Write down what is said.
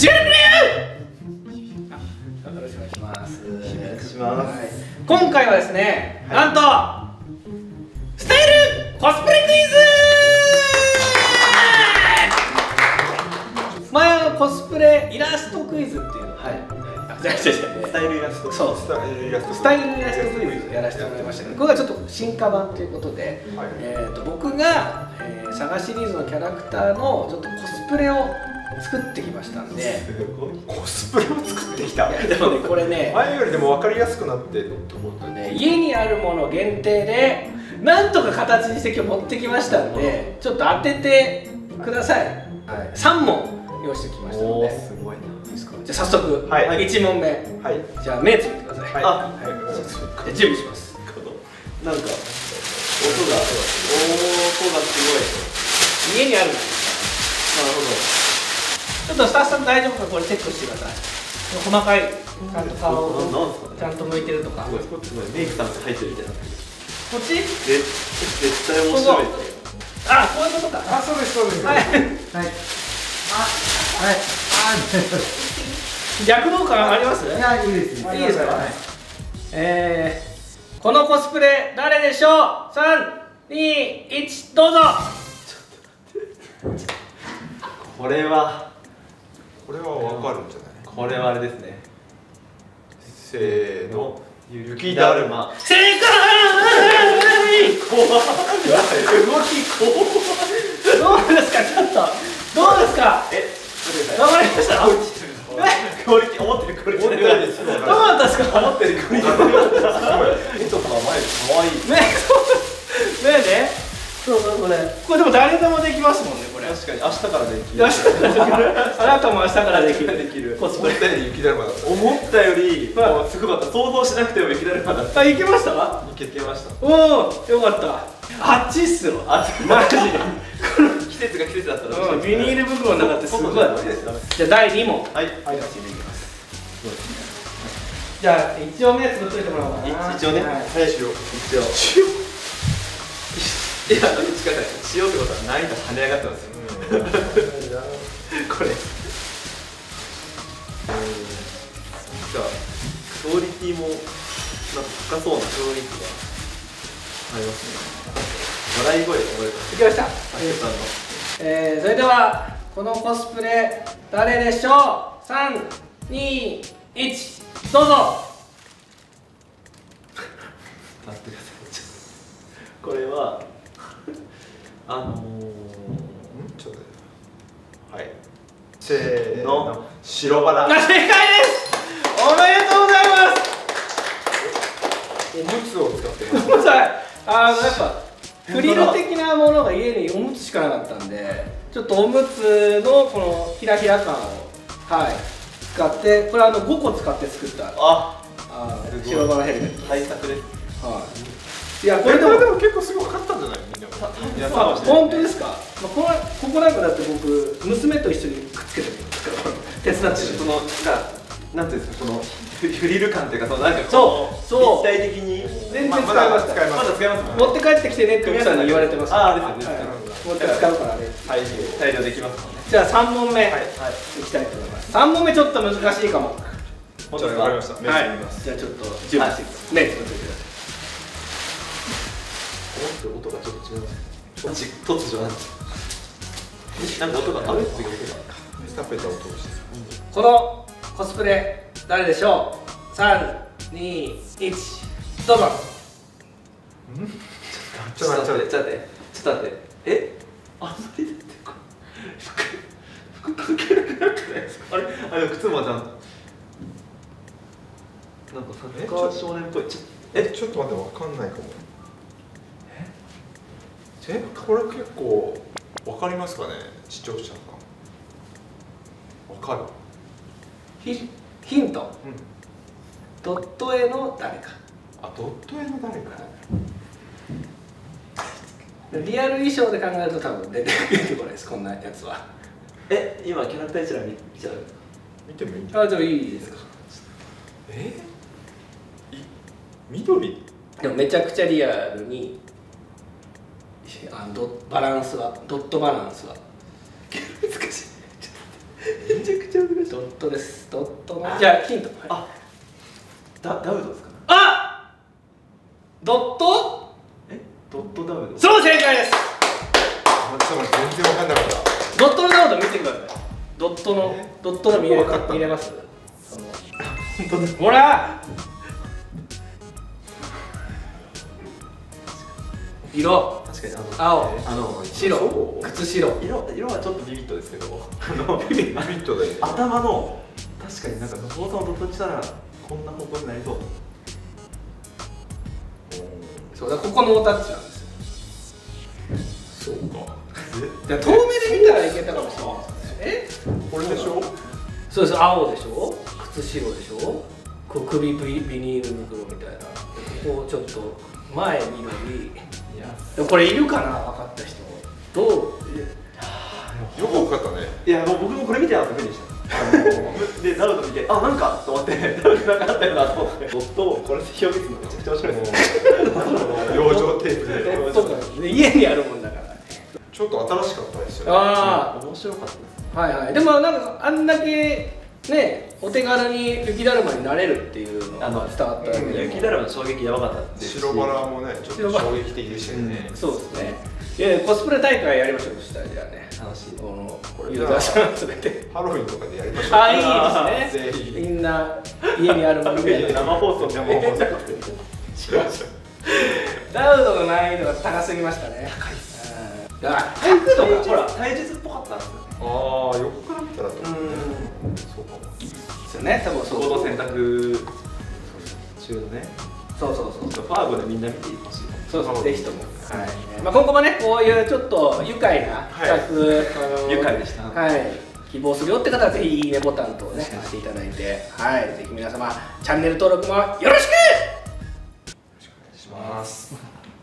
しばらくねよろしくお願いします。 お願いします。 今回はですね、なんとスタイルコスプレクイズ。前コスプレイラストクイズっていうの、スタイルイラスト、そう、スタイルイラストクイズやらせてもらいましたけど、これがちょっと進化版ということで、僕がサガシリーズのキャラクターのちょっとコスプレを作ってきましたんで。 コスプレを作ってきた。 でもね、これね、 前よりでも分かりやすくなってると思うんで、 家にあるもの限定でなんとか形にして今日持ってきましたんで、ちょっと当ててください。3問用意してきましたので。 すごいな。 じゃあ早速1問目。じゃあ目つぶってください。じゃあ準備します。 なんか音がすごい。 家にあるんですなるほど。 ちょっとスタッフさん大丈夫かこれチェックしてください。細かいちゃんと顔をちゃんと向いてるとか。 メイクさんが入ってるみたいな。 こっち？ 絶対面白い。 あ、こういうことか。 あ、そうですそうです。 はい。躍動感あります？いや、いいですね。いいですか？このコスプレ誰でしょう？ 3、2、1、どうぞ。 これは分かるんじゃない？ これはあれですね。 せーの、 雪だるま。 正解。 怖い。動き怖い。 どうですか？ちょっとどうですか？頑張りました。 クオリティ思ってるクオリティでないです。 どうだったですか？ 思ってるクオリティでないです。絵とか前可愛い。 ね。そうこれでも誰でもできますもんねこれ。 確かに明日からできる。 あなたも明日からできる。 コスプレで雪だるまだった。 思ったよりもうすごかった。想像しなくても雪だるまだった。 あ、いけました？ いけました。 おお、よかった。あっちっすよ。マジで。 季節が季節だったら。 ビニール袋の中ってすごい。じゃあ第2問。はい。はい、していきます。じゃあ一応目つぶっといてもらおうかな。 一応ね。はい。一応。いや、近い塩ってことは難易度跳ね上がってますよ。これクオリティもなんか高そうなクオリティがありますね。笑い声で覚える。 できました。それではこのコスプレ誰でしょう。3、2、1、どうぞ。 待ってください。これはちょっとはい。せーの、白バラ。 正解です。おめでとうございます。 おむつを使ってます。 やっぱフリル的なものが家におむつしかなかったんで、ちょっとおむつのこのひらひら感を使って、これ5個使って作った白バラヘルメット。 対策です。 いや、 これでも結構すごかったんじゃない？みんな。 本当ですか？ここなんかだって僕娘と一緒にくっつけてる手伝ってる。 そのなんていうんですか、このフリル感っていうか、なんかそう立体的に全然使います。まだ使います。持って帰ってきてねって奥さんに言われてます。 ああですね。 持って使うからね。 大量できますもんね。 じゃあ3問目いきたいと思います。3問目ちょっと難しいかも。 本当ですか？わかりました。 はい。じゃあちょっと準備してください。目つぶってください。 音がちょっと違う。突如なんか音がってくる。 スタッフた音をして。 このコスプレ誰でしょう。3、2、1、どうぞ。 ちょっと待って。あんまり出てこない。服関係なくなってないですか？あれ靴もちゃんとなんかサッカー少年っぽい。 ちょっと待って、わかんないかも。これ結構わかりますかね、視聴者さん。わかる？ ヒント。ドット絵の誰か。 ドット絵の誰か。 リアル衣装で考えると多分出てこないです、こんなやつは。 今キャラクター一覧見ちゃう？ 見てもいいんですか？ じゃあいいですか。 緑？ でもめちゃくちゃリアルにドットバランスは難しい。 めちゃくちゃ難しい。 ドットです。ドットのじゃあヒント。 あ、ダウドですか。 あ、ドット、 ドットダウド。 そう正解です。 ちょっと全然わかんなかった。 ドットのダウド見てください。ドットの見れます。 本当だ。 ほら、色、 確かに青、 白、 靴白。 色はちょっとビビットですけど、 ビビットだよね。 頭の確かになんかノボさんをドットにしたらこんな方向になりそう。 そうだ、ここノータッチなんですよ。 そうか。 じゃあ遠目で見たらいけたかもしれないですね。 これでしょ。 そうです。青でしょ、靴白でしょ、こう首ビニール袋みたいな。ここちょっと前緑。でもこれいるかな、分かった人。どう？ よく分かったね。 いや、もう僕もこれ見て無理でした。で、ダウド見て、あ、なんかと思って、ダウドなんかあったよなと思って、ドットをこれで表現するのめちゃくちゃ面白いです。 養生テープで。 ドットが家にあるもんだから。 ちょっと新しかったですよね。 あ面白かったです。 あ、はいはい。でもなんかあんだけね、お手軽に雪だるまになれるっていうのが伝わったわけで、 雪だるまの衝撃やばかったですし、 白バラもね、ちょっと衝撃的でしたよね。 そうですね。コスプレ大会やりましょう。そしたらじゃあね、 楽しい。 これユーザーさん集めてハロウィンとかでやりましょう。 あ、いいですね。 ぜひみんな家にあるもので生放送ダウドの難易度が高すぎましたね。 高いっす。 あ、体育とかほら体術っぽかったんですよね。 ああ、横から見たらと。そうかも。 ですよね。多分そうコード選択中のね。 そうファーゴでみんな見てほしい。 そうそう、ぜひとも。はい。まあ今後もね、こういうちょっと愉快な企画、 愉快でした。 はい。希望するよって方はぜひいいねボタンとね押していただいて、はい、ぜひ皆様チャンネル登録もよろしく。 お願いします。